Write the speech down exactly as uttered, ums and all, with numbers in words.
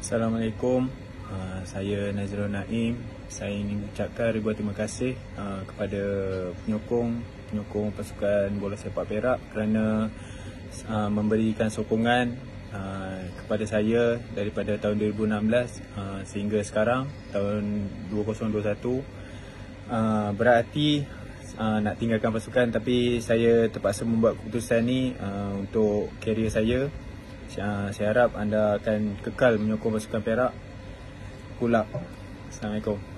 Assalamualaikum, uh, saya Nazrul Naim. Saya ingin mengucapkan ribuan terima kasih uh, kepada penyokong penyokong pasukan bola sepak Perak kerana uh, memberikan sokongan uh, kepada saya daripada tahun dua ribu enam belas uh, sehingga sekarang tahun dua ribu dua puluh satu. Uh, berarti uh, nak tinggalkan pasukan, tapi saya terpaksa membuat keputusan ni uh, untuk karier saya. Saya harap anda akan kekal menyokong pasukan Perak. Pull up. Assalamualaikum.